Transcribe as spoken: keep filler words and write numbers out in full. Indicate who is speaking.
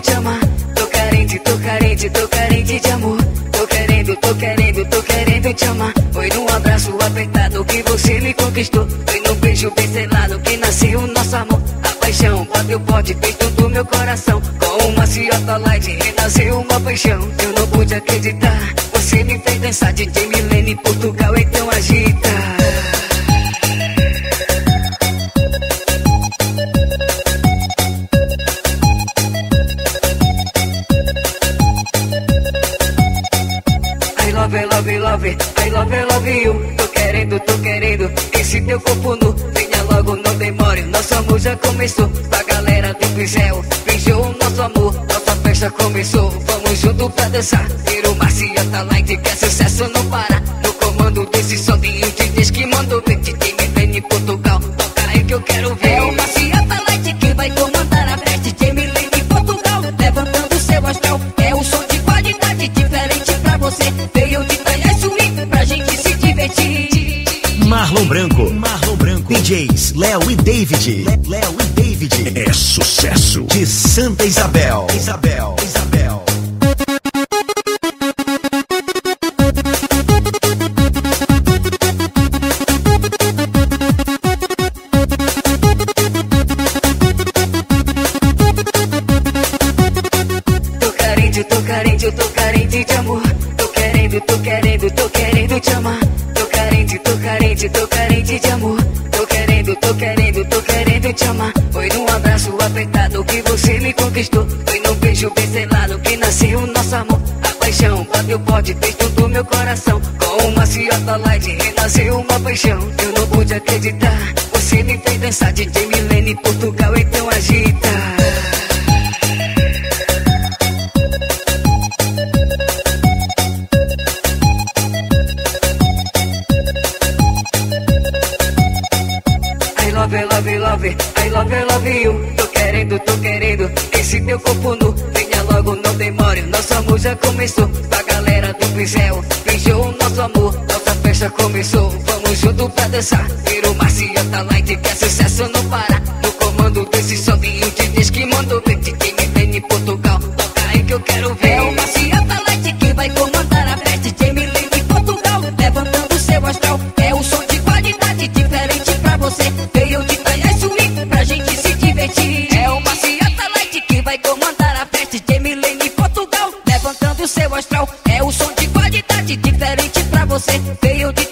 Speaker 1: te amar. Tô carente, tô carente, tô carente de amor. Tô querendo, tô querendo, tô querendo te amar. Foi num abraço apertado que você me conquistou. Foi num beijo bem selado que nasceu o nosso amor. A paixão bateu forte, fez tudo meu coração. Com uma maciota light renasceu uma paixão. Eu não pude acreditar, você me fez dançar. D J Milene Portugal, então agita. I love, love, love, I love, love you. Tô querendo, tô querendo esse teu corpo nu. Venha logo, não demore, nosso amor já começou. Pra galera do pincel, beijou o nosso amor. Nossa festa começou, vamos junto pra dançar. Virou maciota light, que é sucesso não para. No comando desse som de um D Js que mandou ver. D J Milene Portugal, toca aí que eu quero ver. É o maciota light que vai comandar a festa. D J Milene Portugal, levantando seu astral. É o som de qualidade diferente pra você. Veio de Thaia Swing pra gente se divertir.
Speaker 2: Marlon Branco, Marlon Branco, D Js Léo e David, Léo e David, é sucesso de Santa Isabel, Isabel, Isabel.
Speaker 1: Tô carente, tô carente, eu tô carente de amor. Tô querendo, tô querendo, tô querendo te amar. Tô carente, tô carente, tô carente de amor. Tô querendo, tô querendo, tô querendo te amar. Foi num abraço apertado que você me conquistou. Foi num beijo bem selado que nasceu o nosso amor. A paixão bateu forte, fez tudo meu coração. Com uma maciota light renasceu uma paixão. Eu não pude acreditar, você me fez dançar. D J Milene Portugal, então agita. I love, love, love, I love, love you. Tô querendo, tô querendo esse teu corpo nu. Venha logo, não demore, nosso amor já começou. Pra galera do pincel, beijou o nosso amor. Nossa festa começou, vamos junto pra dançar. Virou maciota light, que é sucesso não para. No comando desse som de um D Js que mandou ver. D J Milene Portugal, toca aí que eu quero ver. É o maciota light que vai comandar a festa. D J Milene Portugal, levantando seu astral. É o som de qualidade diferente pra você. Veio de Thaia Swing pra gente se divertir. É o maciota light que vai comandar a festa. D J Milene Portugal, levantando seu astral. É o som de qualidade diferente pra você. Veio de